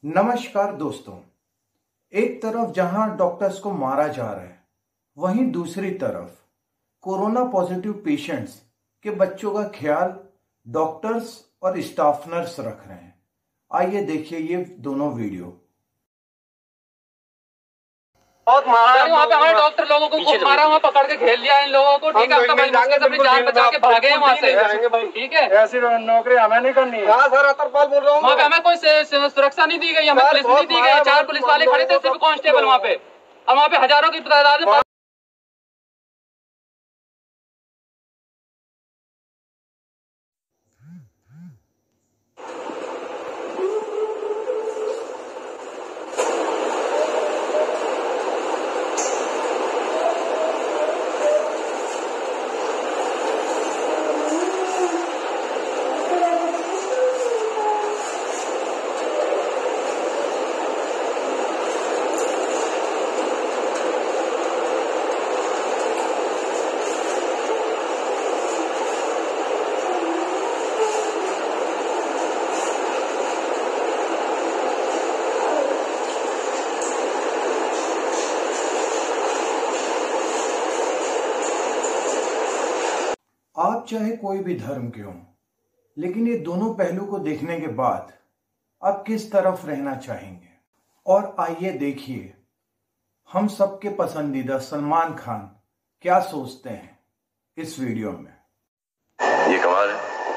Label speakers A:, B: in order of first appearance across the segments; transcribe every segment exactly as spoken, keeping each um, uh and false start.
A: नमस्कार दोस्तों। एक तरफ जहां डॉक्टर्स को मारा जा रहा है, वहीं दूसरी तरफ कोरोना पॉजिटिव पेशेंट्स के बच्चों का ख्याल डॉक्टर्स और स्टाफ नर्स रख रहे हैं। आइए देखिए ये दोनों वीडियो।
B: बहुत मारा वहाँ पे हमारे डॉक्टर लोगों को खूब मारा, वहाँ पकड़ के घेर लिया इन लोगों को। ठीक है, हम तो अपनी जान बचा के भागे हैं वहाँ से। ठीक है,
C: ऐसी नौकरी हमें नहीं करनी है। हाँ सर, अतरपाल बोल रहा हूँ।
B: वहाँ पे हमें कोई सुरक्षा नहीं दी गई, हमें पुलिस नहीं दी गई। चार पुलिस वाले खड़े थे, सिर्फ कांस्टेबल वहाँ पे, और वहाँ पे हजारों की तादाद में।
A: आप चाहे कोई भी धर्म के हों, लेकिन ये दोनों पहलू को देखने के बाद आप किस तरफ रहना चाहेंगे? और आइए देखिए हम सबके पसंदीदा सलमान खान क्या सोचते हैं इस वीडियो में।
D: ये कमाल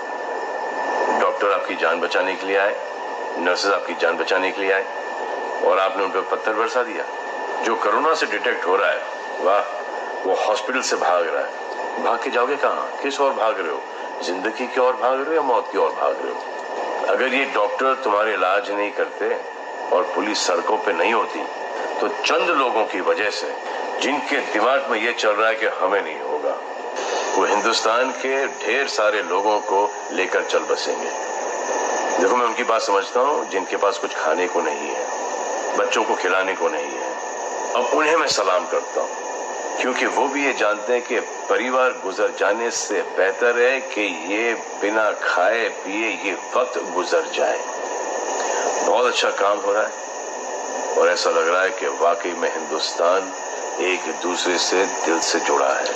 D: है, डॉक्टर आपकी जान बचाने के लिए आए, नर्सेज आपकी जान बचाने के लिए आए, और आपने उन पर पत्थर बरसा दिया। जो कोरोना से डिटेक्ट हो रहा है, वाह, वो हॉस्पिटल से भाग रहा है। भाग के जाओगे कहाँ? किस ओर भाग रहे हो? जिंदगी की ओर भाग रहे हो या मौत की ओर भाग रहे हो? अगर ये डॉक्टर तुम्हारे इलाज नहीं करते और पुलिस सड़कों पे नहीं होती, तो चंद लोगों की वजह से, जिनके दिमाग में ये चल रहा है कि हमें नहीं होगा, वो हिंदुस्तान के ढेर सारे लोगों को लेकर चल बसेंगे। देखो, मैं उनकी बात समझता हूँ जिनके पास कुछ खाने को नहीं है, बच्चों को खिलाने को नहीं है। अब उन्हें मैं सलाम करता हूँ, क्योंकि वो भी ये जानते हैं कि परिवार गुजर जाने से बेहतर है कि ये बिना खाए पिए ये वक्त गुजर जाए। बहुत अच्छा काम हो रहा है और ऐसा लग रहा है कि वाकई में हिंदुस्तान एक दूसरे से दिल से जुड़ा है।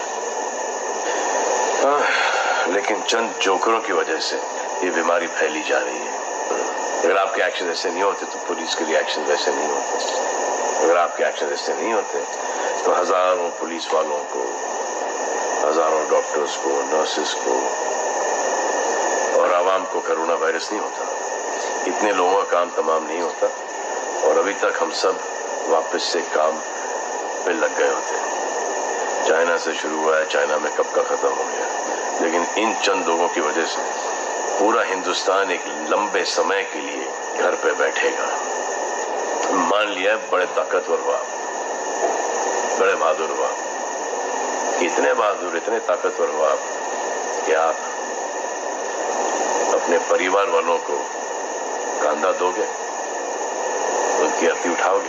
D: आ, लेकिन चंद जोकरों की वजह से ये बीमारी फैली जा रही है। अगर आपके एक्शन ऐसे नहीं होते तो पुलिस के लिए एक्शन वैसे नहीं होते। अगर आपके एक्शन ऐसे नहीं होते तो हजारों पुलिस वालों को, हजारों डॉक्टर्स को, नर्सेस को और आवाम को कोरोना वायरस नहीं होता। इतने लोगों का काम तमाम नहीं होता और अभी तक हम सब वापस से काम पे लग गए होते। चाइना से शुरू हुआ है, चाइना में कब का खत्म हो गया, लेकिन इन चंद लोगों की वजह से पूरा हिंदुस्तान एक लंबे समय के लिए घर पे बैठेगा। मान लिया बड़े ताकतवर हुआ, बड़े बहादुर हुआ, इतने बहादुर, इतने ताकतवर हुआ कि आप अपने परिवार वालों को कंधा दोगे, उनकी अर्थी उठाओगे।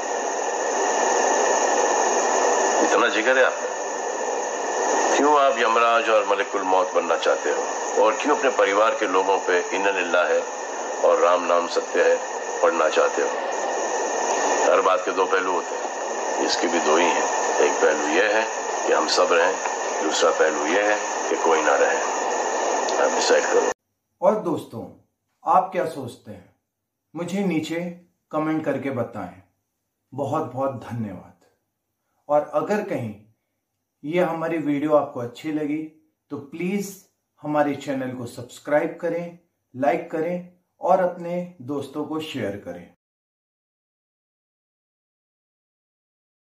D: इतना जिगर है आप? क्यों आप यमराज और मलिकुल मौत बनना चाहते हो? और क्यों अपने परिवार के लोगों पे इन्ना लिल्लाह है और राम नाम सत्य है पढ़ना चाहते हो? हर बात के दो पहलू होते हैं, इसके भी दो ही हैं। एक पहलू यह है कि हम सब रहें, दूसरा पहलू यह है कि कोई ना रहे। आप डिसाइड करो।
A: और दोस्तों, आप क्या सोचते हैं? मुझे नीचे कमेंट करके बताएं। बहुत बहुत धन्यवाद। और अगर कहीं ये हमारी वीडियो आपको अच्छी लगी तो प्लीज हमारे चैनल को सब्सक्राइब करें, लाइक करें और अपने दोस्तों को शेयर करें।